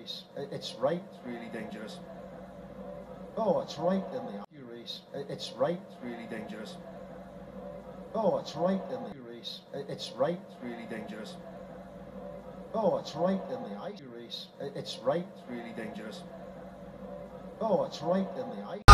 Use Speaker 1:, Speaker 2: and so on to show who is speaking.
Speaker 1: Rees. It's right, really dangerous. Oh, it's right in the Matthew Rees. It's right, really dangerous. Oh, it's right in the Rees. It's right, really dangerous. Oh, it's right in the Rees. It's right, really dangerous. Oh, it's right in the